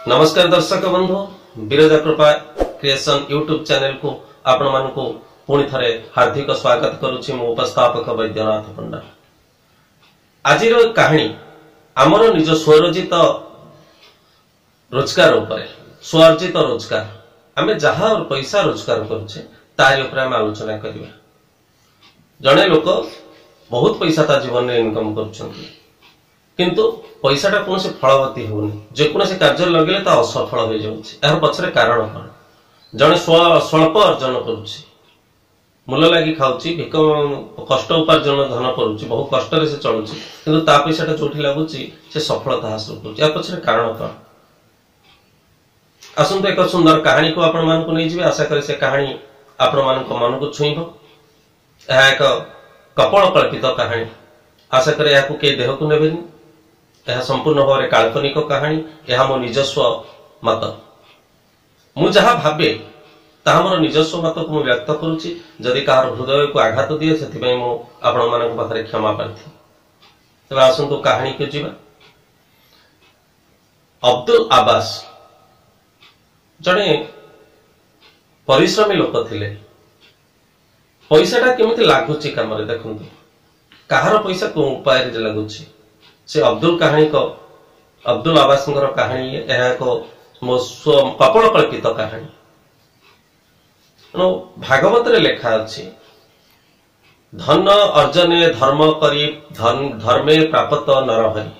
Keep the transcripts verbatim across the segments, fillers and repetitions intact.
नमस्कार दर्शक बंधु विरजा कृपा क्रिएशन यूट्यूब चैनल को आपण मानकु पुणी थरे हार्दिक स्वागत करुछि मो उपस्थापक वैद्यनाथ पंडा। आजिर कहानी आमर निज स्वरचित रोजगार उपरे स्वार्जित रोजगार आमे जहा पैसा रोजगार करुछे तारि उपरे आमे आलोचना करिबा। जणे लोक बहुत पैसा ता जीवन में इनकम करुछन्ति किंतु पैसाटा कौन से फलवती होनी जेकोसी कार्य लगे ता असफल हो जाउछि। यार पछरे कारण कौन जने स्वल्प अर्जन करुछि मूल लगी खाउछि भिक कष्ट उपार्जन धन करुछि बहुत कष्ट से चलुछि किंतु ता पैसाटा जोठी लागुछि से सफलता हासिल करुछि। यार पछरे कारण कौन आसंत एक सुंदर कहानी को आपण मान को नै जिवे। आशा करी से कहानी आपण मान को मन को छुईबो। यह एक कपड़ कल्पित कहानी। आशा करे या के देह को नेबेनी। यह संपूर्ण भाव में काल्पनिक कहानी। यह मो निजस्व मत मु जहा भाबे ताहा मोर निजस्व मत को मु व्यक्त करूची। जदि कार हृदय को आघात दिए सेति मु आपण मानक पाखरे क्षमा प्रार्थी। तबे आसंतु कहानी को जीवा। अब्दुल अब्बास जने परिश्रमी लोक थिले। पैसाटा केमिति लागुची काम रे देखंतु कहार पैसा को उपाय रे लागुची से अब्दुल कहानी को अब्दुल अब्बास कहानी यह एक मो कपड़ कल्पित कहानी। भागवत रे लेखा अछि धन अर्जने धर्म करी धन धर्मे प्राप्त नर हरि।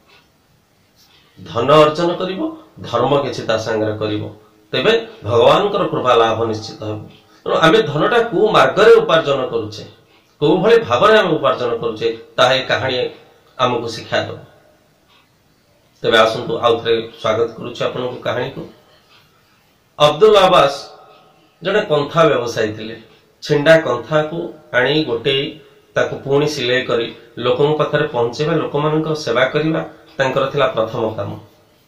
धन अर्जन करिवो धर्म किछि ता संगे करिवो तेबे भगवान कृपा लाभ निश्चित हेबो। आमे धनटा को मार्ग रे उपार्जन करूछे को भले भाव रे आमे उपार्जन करूछे ताहे कहानी आमको शिक्षा दो। तेबे आसंतु आउ थे स्वागत करुछि आपन को कहानी को। अब्दुल अब्बास जड़े कंथा व्यवसायी थिले। छिंडा कंथा को आनी गोटे ताकू पुणी सिलाई करी लोकन पाखरे पहुंचेबा लोक मानक सेवा करिबा तांकर थिला प्रथम काम।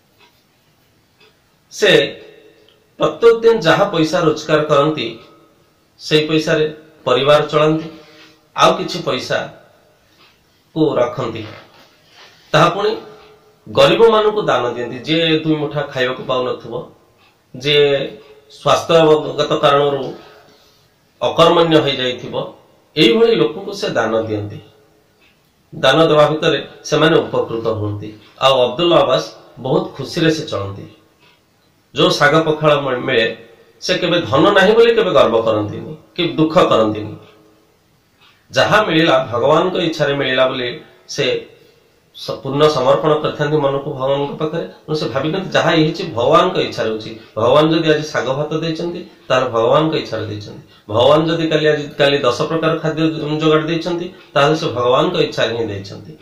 से प्रत्येक दिन जहा पैसा रोजगार करंती से पैसा रे परिवार चलंती आउ किछि पैसा को रखती ताहा पुणी गरीब मान को दान दियंती। जे दुई मुठा खाइबा को पाउ नथुबो जे स्वास्थ्यगत कारण अकर्मण्य हो जाइथिबो एई भली लोक को से दान दियंती। दान देवा भितर से माने उपकृत होंती। आ अब्दुल अब्बास बहुत खुशी रे से चलंती। जो साग पखाळ मिले से केबे धन नाही बोली केबे गर्व करंतीनी कि दुख करंतीनी। जहा मिलिला भगवान को इच्छा रे मिलिला बोले से पूर्ण समर्पण करथांती मन को भगवान के पाखरे। से भाबिकंती जहा एहिछि भगवान को इच्छा रहउछि। भगवान जदि आज साग भात दैछंती तार भगवान को इच्छा रे दैछंती। भगवान जदि काली आज काली दस प्रकार खाद्य जोगाड़ दैछंती तार से भगवान को इच्छा रे दैछंती।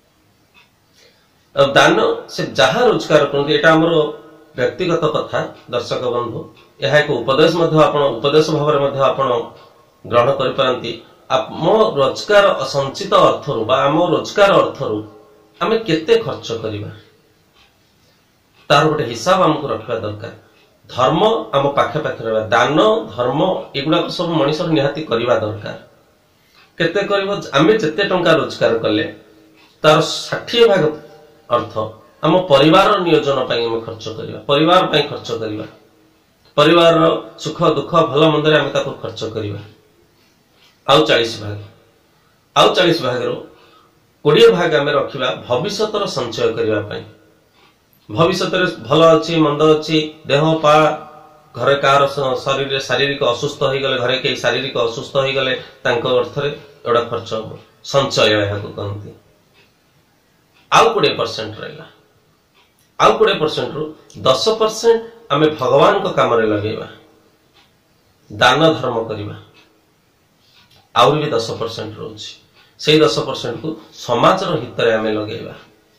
दान से जहा रोजगार करंती एटा हमर व्यक्तिगत कथा दर्शक बंधु। यह एक उपदेश मध्य आपण उपदेश भाव रे मध्य आपण ग्रहण करि पारंती। मो रोजगार संचित अर्थ रु बा आम रोजगार अर्थ रु आमे केते खर्च करिबा तार गोटे हिसाब हमको रखिबा दरकार। धर्म आम पाखे पाखे रहबा दान धर्म एगुडा सब मनुष्य निहाती करिबा दरकार। केते करिबो आमे जते टंका रोजगार कले तार साठ भाग अर्थ आम परिवार नियोजन पई हम खर्च करिबा परिवार पई खर्च करिबा परिवार सुख दुख भल मंद रे आमे ताको खर्च करिबा। आउ चालीस भाग आउ चालीस भाग रो कोड़े भाग आमे रखिबा भविष्यतर संचय करिबा पई। भविष्यत रे भल अछि मंद अछि देह पा घरे कार शरीर रे शारीरिक असुस्थ होई गले घरे के शारीरिक असुस्थ होई गले तांको अर्थ रे एडा खर्च हो संचय यहा को कहंती। आउ बीस परसेंट रहला आउ बीस परसेंट रो दस परसेंट आमे भगवान को काम रे लगेबा दान धर्म करिबा। आउर भी दस परसेंट रोची से दस परसेंट को समाज हित रे आमे लगेबा।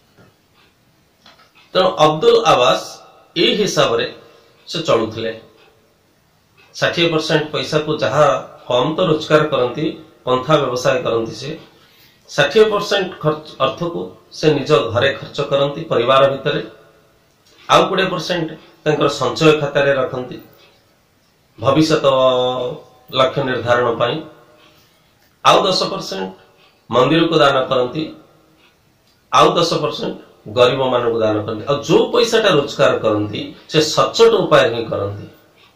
तो अब्दुल अब्बास ए हिसाब रे से चलुथिले। साठ परसेंट पैसा को जहा कम तो रोजगार करंती पंथा व्यवसाय करंती से साठ परसेंट खर्च अर्थ को से निज घरे खर्च करंती परिवार भितर। आउ बीस परसेंट तांकर संचय खाता रे रखंती भविष्यत लक्ष्य निर्धारण पाई। आउ दस परसेंट मंदिर को दान करंती। आउ दस परसेंट गरीब मानक दान करते और जो पैसाटा रोजगार करती से सचोट उपाय ही करती।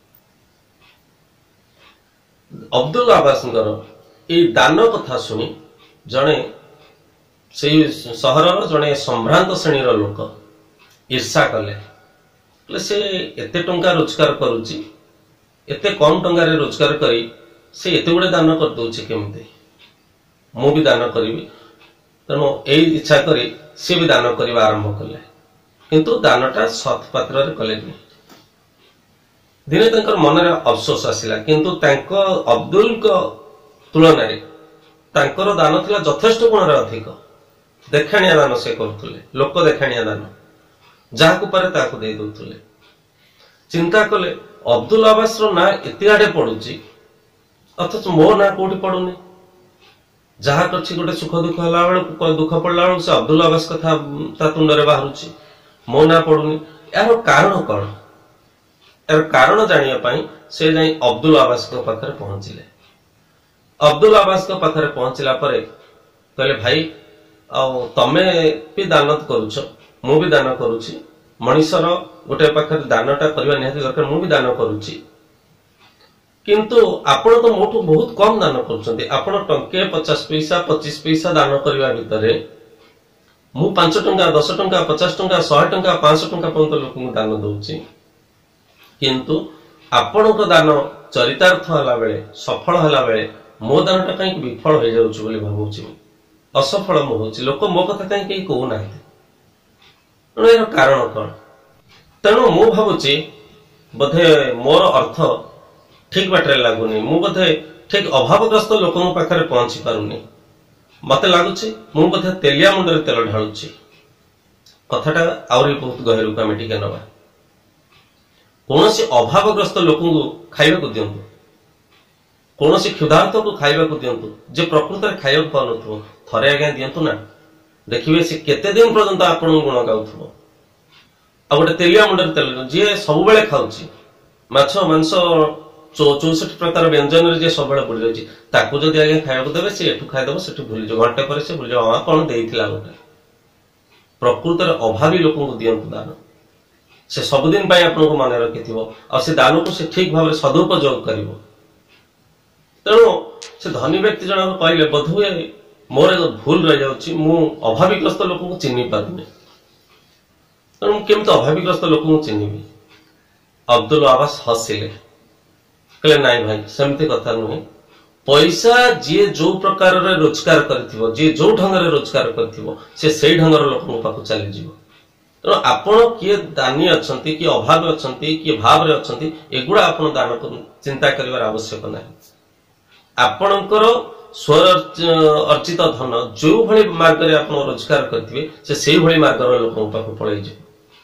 अब्दुल अब्बास ये दान कथा शुणी जड़े से सहर जड़े संभ्रांत श्रेणी लोक ईर्षा कले से एते टंका रोजगार करुच्ची एते कम टंकार रोजगार करी से एते गुड़े दान कर दउछि केमते मु भी दान करी तेणु यही इच्छा करी सी भी दान करने आरंभ कले किंतु दानटा सत् पात्र कले दिने तंकर मन रे अफसोस आसिला किंतु तांको अब्दुल को तुलन तांकर दान थिला यथेष्ट गुण अधिक देखाणिया दान से करथुले लोक देखाणिया दान जहाकू पारे ताकू दे दउथुले। चिंता कले अब्दुल अब्बास रो ना एते आडे पडुची अथच मो ना कोठी पडुनी जहा करछि गोटे सुख दुख हला बेल दुख पड़ला बेल से अब्दुल अब्बास कथा ता तुंडरे बाहरुची मो ना पडुनी यार कारण कोन यार कारण जानिया पई से जाई अब्दुल अब्बास को पाखरे पहुंचिले। अब्दुल अब्बास को पाखरे पहुंचिला परे कहले भाई आ तमे भी दान करूछ मु भी दान करूची मनीषर गोटे पाखरे दानटा करबा निहाती दरकार मु भी दान करूची किंतु आपण तो मोठू बहुत कम दान करुछंती आपण टंके पचास पैसा पच्चीस पैसा दान करबा भितरे मु पांच टंका दस टंका पचास टंका सौ टंका पांच सौ टंका पर्यंत लोक दान दउची किंतु आपण को दान चरितार्थ हला बेले सफल हला बेले मो दानटा कहीं विफल हो जाउछ बोली भाबुची असफल मो होची लोक मो कथा कहीं कहीं कहू नाही एनो कारण कोन तेणु मु भाबुची बोधे मोर अर्थ ठीक बाटे लगुनि मु बोधे ठीक अभावग्रस्त लोक पाखे पहुंची पारुनी मत लगुच मु बोधे तेलिया मुंडे तेल ढालुची कथाटा आउरी बहुत गहरु का टिके नवा कौन सी अभावग्रस्त लोक खाइबा को दियंतु कौन सी क्षुधार्त को खाइबा को दियंतु जे प्रकृत में खाइबा पाउनथु थरे आज्ञा दियंतु ना देखिबे से केते दिन पर्यंत आपन गुण गाउथबो आ गोटे तेलिया मुंडे तेल जे सब बेले खाउची माछ मांस चौसठ प्रकार व्यंजन जे सब बुड़ी जाऊँगी ताकू जब आगे खाया देवे सी एठू खाईदेव से भूल जाओ घंटे पर से भूल जाओ हाँ कौन देता गोटे प्रकृत अभावी लोक दिंतु दान से सबुदिन आपको मन रखि से दान को से ठीक भाव सदुपयोग कर तेणु से धनी व्यक्ति जन कहले बोधुए मोर भूल रही जाऊँगी मु अभावीग्रस्त लोक चिन्ह पारे तेणु केमती अभावीग्रस्त लोक चिन्हबी। अब्दुल अब्बास हसिले कहले नाई भाई सेमती कथा नुहे पैसा जी जो प्रकार रे रोजगार करथिबो जी जो ढंग रे रोजगार करथिबो से सेई ढंग रे लोक पाखु चली जीवो तेणु आपण किए दानी अछंती कि अभाव अछंती कि भाव रे अछंती एगुडा आपण दान चिंता करिवार आवश्यक नाही। आपणकर स्वर अर्जित धन जो भली मार्ग रे आपण रोजगार करथिबे से सेई भली मार्ग रे लोक पाखु पळै जीवो।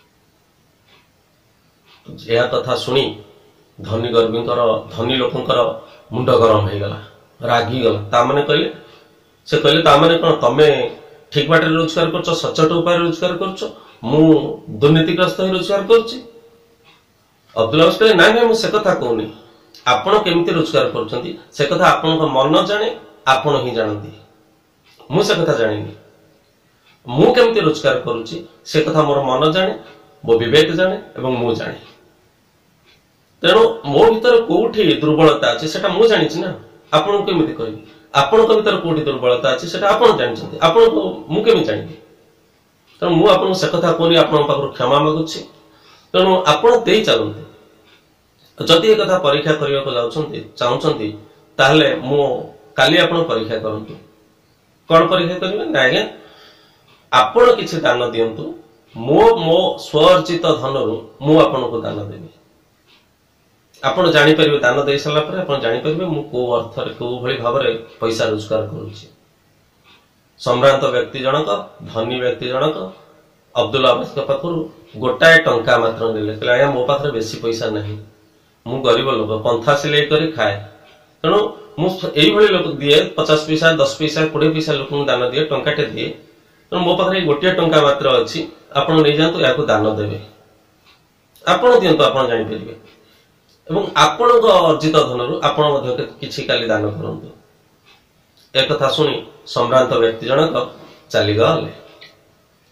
यह कथा सुनी धनी गर्वींकर धनी लोकंकर मुंड गरम हो गला रागी गला तामने कहले से कहले तामने कोन तमे ठीक बाटे रोजगार करछ सचोट उपाय रोजगार करछ मु दुर्नीतिग्रस्त हो रोजगार करछि। अब्दुल अब्बास कहले नाइ नाइ मु से कथा कहूनी आपण केमिति रोजगार करछंती से कथा आपण को मन जाने आपण ही जानती मु से कथा जानिनी मु केमिति रोजगार करूछि से कथा मोर मन जाने मो विवेक जाने एवं मु जाने तेणु मो भीतर कोठी दुर्बलता अच्छे सेटा मु जानी ना आपन को केमिति कहबी आपन को भीतर कोठी दुर्बलता अच्छे सेटा आपन जानिछंती आपन को मु केमि जानिबी तेणु मु आपन से कथा कोनी आपन पाखर क्षमा मागुछि तेणु आपन देई चालंती जदि ए कथा परीक्षा करिया को जाउछंती चाहुछंती ताहले मु काली आपन परीक्षा करंतु कोन परीक्षा करिवे ना आगे आपन किछि दान दियंतु मो मो स्वअर्जित धनरु मु आपन को दान देबी आपण जानी परिबे दान दे सला पर आपण जानी परिबे मु को अर्थ रे को भली भाव रे पैसा रोजगार करूची। सम्रांत व्यक्ति जनक धनी व्यक्ति जनक अब्दुल अब्बास के पाखरु गोटाए टंका मात्र नेले कहले आया मो पाखरे बेसी पैसा नहीं मु गरीब लोक पंथा सिलाई करी खाए तेणु मु एई भली लोक दिए पचास पैसा दस पैसा बीस पैसा लोक दान दिए टंकाटे दिए तेणु मो पाखरे गोटे टंका मात्र अछि आपण नै जानतु याको दान देबे आपण दियंतु आपण जानि परिबे एवं आपण अर्जित धनरु आपण मध्य किछि काली दान करंतु। एक कथा सुनी सम्भ्रांत व्यक्ति जनक चली गले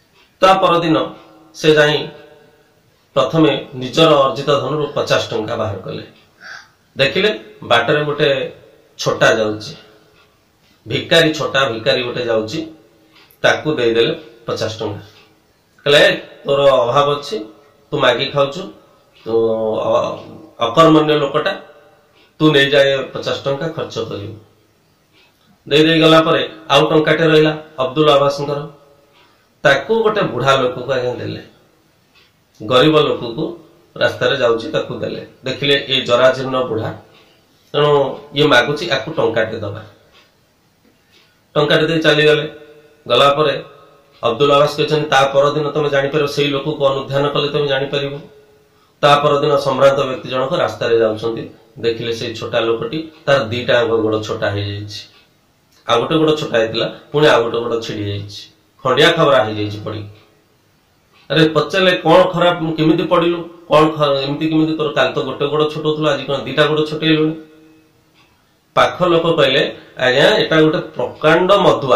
ता परदिन से जाई प्रथमे निजर अर्जित धन पचास टंका बाहर कले। देखिले बाटरे गोटे छोटा जाउची, भिकारी छोटा भिकारी गोटे जाउची, ताकू दे देले पचास टंका। कहले तोर अभाव अच्छी, तू मागी खाऊचु, तो अकर्मण्य लोकटा, तू नहीं जाए पचास टंका खर्च करियो। दे दे गला परे आउ टंकाटे रहिला अब्दुल आबासंकर, ताकू गोटे बुढ़ा लोक को आगे देले, गरीब लोक को रास्ता रे जाउची ताकू देले। देखिले ए जराजीर्ण बुढ़ा, तेणु ये मागुची आकू टंकाटे दबा। टंकाटे दे चली गले। गला परे अब्दुल आबास कहते ता परदिन तुम जापर से लोक को अनुधान कले तुम जापर। ता परदिन सम्रांत व्यक्ति जनक रास्ता रे जाउछंती, देखिले से छोटा लोकटी तार दीटा गोड़ छोटा हो जाइछि, आ गोटे गोड़ छोटा होइतिला, पुणी आ गोटे गोड़ छिड़ी जाइछि, खंडिया खबरा हो जाइछि पड़ी। अरे पचारे कौन खराब केमिति पड़िलु, कौन एमती केमिति तोर काल तो गोटे गोड़ छोट होतुला, आज कोन दीटा गोड़ छोटेलुनी। पाख लोक कहले आज्ञा एटा गोटे प्रकांड मधुआ,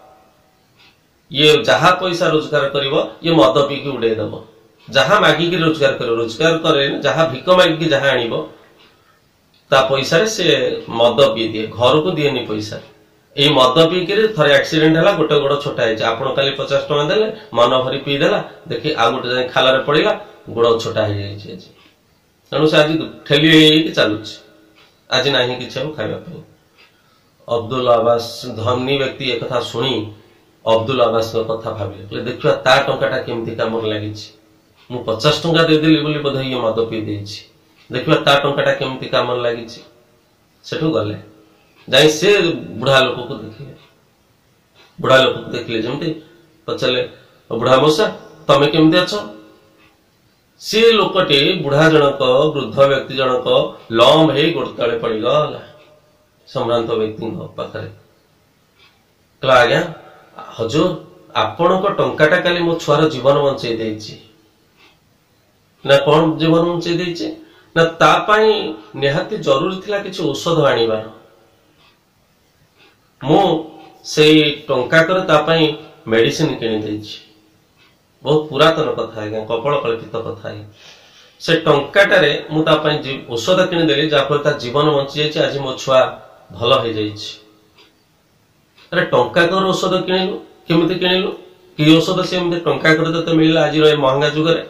ये जहा पैसा रोजगार करिवो ये मद पीकी उड़े दबो, जहा मागिकी रोजगार करिवो, रोजगार करे जहा भिक मागिकी जहा आनिबो ता पैसा रे से मद पी दिए, घर को दिएनी पैसा। एई मद पीकी थरे एक्सीडेंट हला, गोटे गोड़ छोटा है, आपण काली पचास टका देले, मन भरी पी देला, देखि आ गोटे जाय खालारे पड़िला, गोड़ छोटा हो जाइछि। तेणु से आज ठेली हेई चलुछि, आज नाही किछ हम खाइबा पई। अब्दुल आबास धनी व्यक्ति एक कथा सुनी अब्दुल आबास कथा भाविले, देखिवा ता टंकाटा केमती काम लागिछि, मु पचास टंका दे देली बोली बोध ये मद पी देछि, देखिवा ता टंकाटा केमती काम लागिछि। सेठु गले जाई से बुढ़ा लोक को देखिले, बुढ़ा लोक को देखिले जेमती पचले बुढ़ा मौसा तमे केमती अछ। सी लोकटे बुढ़ा जनक वृद्ध व्यक्ति जनक लंब हे गोड़तले पड़ी गला सम्रांत व्यक्ति पाखरे। कहला आज्ञा हजूर आपण को टंकाटा काली मो छुआर जीवन बंचई देछि ना, कौन जीवन बंचई देछि ना, ता पाई निहाती जरूरी थिला किछ औषध आनिबार। मु सेई टंका कर ता पाई मेडिसिन किनि देछि। बहुत पुरातन कथा है, कपल कल्पित कथा है। से टंकाटारे मु ता पाई औषध किनि देली, जाफल ता जीवन बंची जाइछि, आज मो छुआ भल हो जाइछि। अरे टंका कर औषध किनिलु, केमिति किनिलु, कि औषध से एमते टंका कर तते मिलला आज रे महंगा जुग रे?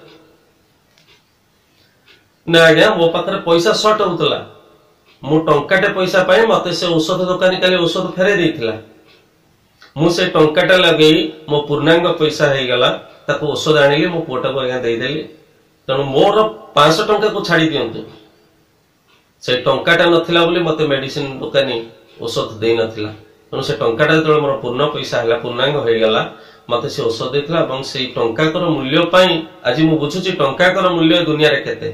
ना आज्ञा मो पाखरे पैसा शॉर्ट होतला, मु टंकाटे पैसा पाई मते से औषध दुकानी काली औषध फेरे देथिला, मु से टंकाटा लगेई मो पूर्णांग पैसा हे गला, ताको औषध आनिली मो पुटा को आज्ञा देई देली। तेणु मोर पाँच सौ टंका को छाड़ी दियंतु, से टंकाटा नथिला बोली मते मेडिसिन दुकानी औषध देई नथिला। तेणु से टंकाटा जो मोर पूर्ण पैसा है पूर्णांग हो गला, मते से औषध देथिला ଏବଂ से टंकाकर मूल्य पाई आज मु बुझुची टंकाकर मूल्य दुनिया रे केते।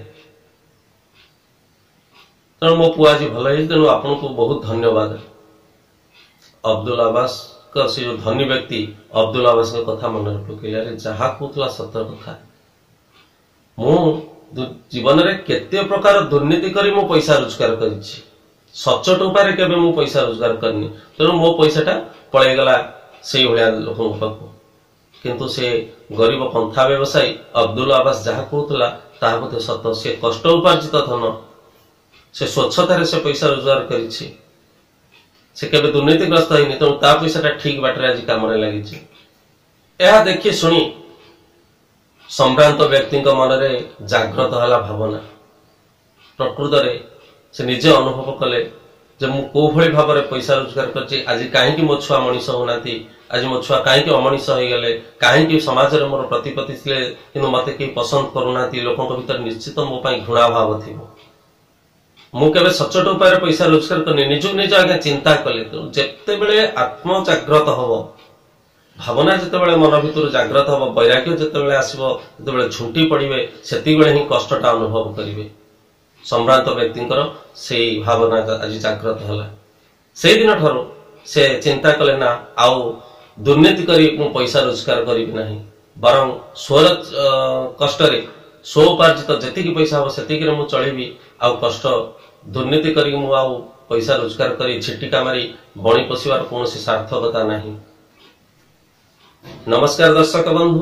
तेणु मो पुआ जी भल है, तेणु आपन को बहुत धन्यवाद। अब्दुल आबास का से जो धनी व्यक्ति अब्दुल आबास के कथा मन पकेला रे, जहा कहतला सत्य कथा। मु जीवन रे केते प्रकार दुर्नीति करी मो पैसा रोजगार करिछि, सचोट उपाय केबे मु पैसा रोजगार करनी। तेणु मो पैसाटा पळै गला सेई भलिया लोकन पाखु। किंतु से गरीब पंथा व्यवसायी अब्दुल आबास जहा कहतला ताहा मते सत्य। से कष्ट उपार्जित धन से स्वच्छतार से पैसा रोजगार करिछि, से केबे दुर्नीतिग्रस्त होइनि। तेणु ता पैसाटा ठीक बाटरे आज काम रे लागिछि। एहा देखि सुनी सम्भ्रांत व्यक्ति मन में जाग्रत है भावना। प्रकृत रे से निजे अनुभव कले जे मु को भली भाव में पैसा रोजगार करछि, आज कहीं मो छुआ मनीष होना, आज मो छुआ कहीं अमनीष हो गले, कहीं समाज रे मोर प्रतिपत्ति थिले किंतु मते के पसंद करूना, लोकन भीतर निश्चित मो पई घृणा भाव थिबो। मु केबे सचोट उपाय पैसा रोजगार करनी, निजु निज आगे चिंता कले। जेते बेले आत्म जाग्रत हबो, भावना जितेबाला मन भर जाग्रत हम, वैराग्य जितेबाला आसो, जितेबाला झुंटी पड़े से ही कष्टा अनुभव करेंगे। सम्भ्रांत व्यक्ति से भावना आज जाग्रत है। से दिन ठार से चिंता कले ना आउ दुर्नीति करी मु पैसा रोजगार करी नहीं, बरं स्वर कष्ट स्वोपार्जित जी पैसा हम से चलि आउ कष्ट दुर्नीति करी मु आउ पैसा रोजगार करी छिटिका मारी बणी पोषिबार कौन सार्थकता नहीं। नमस्कार दर्शक बंधु,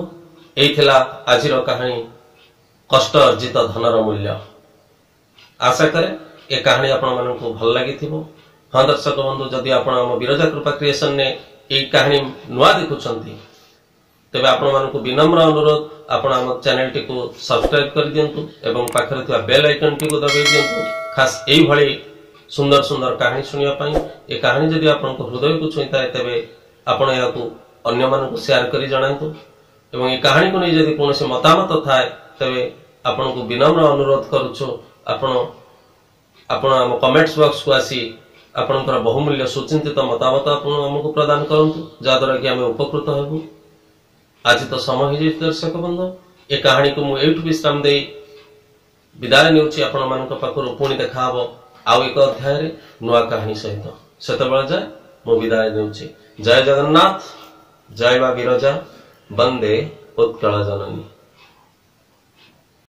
यही थिला आजिर कहानी कष्ट अर्जित धनर मूल्य। आशा करे ए कहानी आपण मानकु भल लागि थिबो। हाँ दर्शक बंधु, जदि आपण हम विरजा कृपा क्रिएशन ने ए कहानी नुआ देखुछंती तेबे आपण मानकु विनम्र अनुरोध आपण हम चैनल टी को सब्सक्राइब कर दियंतु एवं पाखरे थिबा बेल आइकन टी को दबाई दियंतु। खास एई भली सुंदर सुंदर कहानी सुनिया पई ए कहानी जदि आपण को हृदय को छुईता तेबे आपण याकू अन्य मानकु शेयर करी जणांतु एवं ए कहानी को नै जदि कोनोसी मतामत थाए तेबे आपण को विनम्र अनुरोध करूछु आपण आपण हम कमेंट्स बॉक्स को आसी आपणकर बहुमूल्य सुचिंतित मतामत आपण हमको प्रदान करंतु जाद्वारा कि आम उपकृत हेबु। आज तो समय हो दर्शक बंधु, ए कहानी को मुझे विश्राम दे विदाय नेउछि। आपण मानक पाखरु पुणी देखा हबो आउ एक अध्याय नुआ कहानी सहित। सेतबेले जाय मु विदाय नेउछि। जय जगन्नाथ, जय मा विरजा, वंदे उत्कल जननी।